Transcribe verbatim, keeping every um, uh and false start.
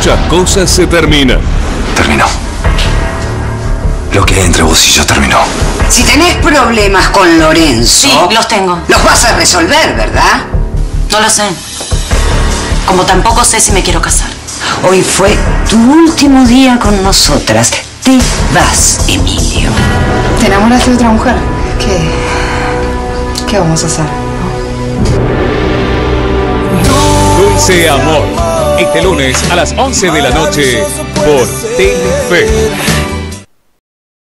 muchas cosas se terminan. Terminó. Lo que hay entre vos y yo terminó. Si tenés problemas con Lorenzo... Sí, los tengo. Los vas a resolver, ¿verdad? No lo sé. Como tampoco sé si me quiero casar. Hoy fue tu último día con nosotras. Te vas, Emilio. ¿Te enamoraste de otra mujer? ¿Qué? ¿Qué vamos a hacer? Dulce Amor. Este lunes a las once de la noche por Telefe.